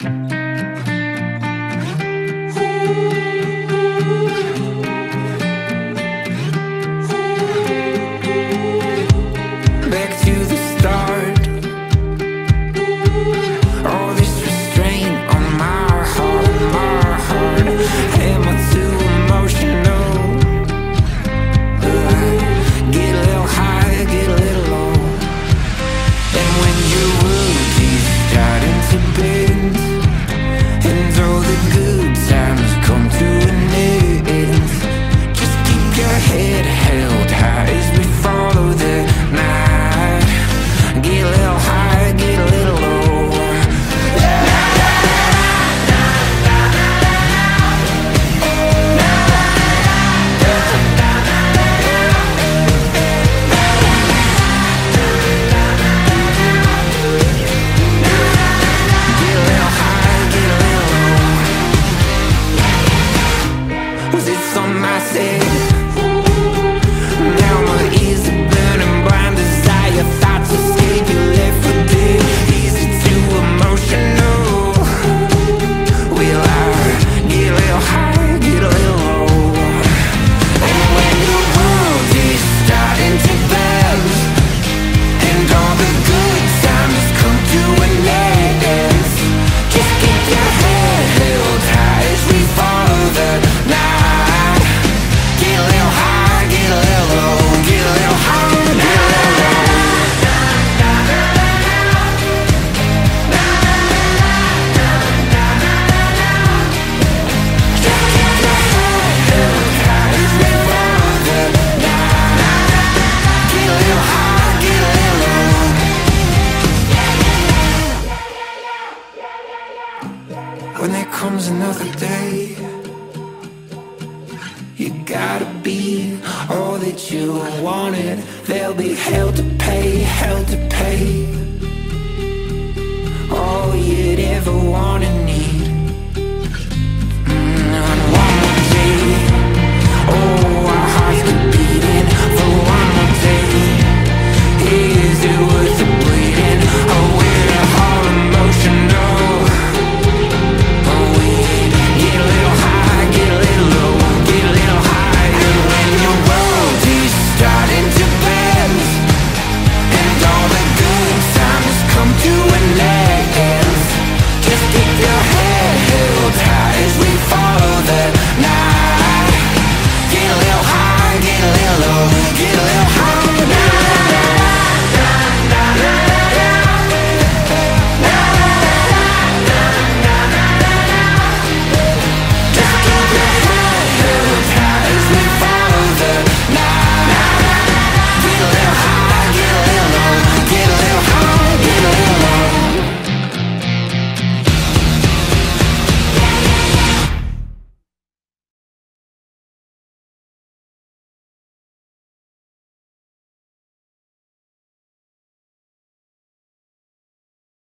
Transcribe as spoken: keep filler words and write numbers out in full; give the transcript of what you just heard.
Back to the start. All this restraint on my heart, my heart. Am I too emotional? Get a little high, get a little low. And when your world is starting to bend, and all the good times come to an end, just keep your head held high as we follow the night. Get a little high, get a little low. Was it something I said? Now my ears are burning, blind desire, thoughts escape, you left for dead. Easy too emotional. Will I get a little high, get a little low? And when the world is starting to bend, and all the good times come to an end, just keep your head held high as we follow the night. Get a little high, get a little low. Get a little high, get a little low. Just keep your head held high as we follow the night. Get a little high, get a little low. When there comes another day, you gotta be all that you wanted. There'll be hell to pay, hell to pay. All you'd ever want.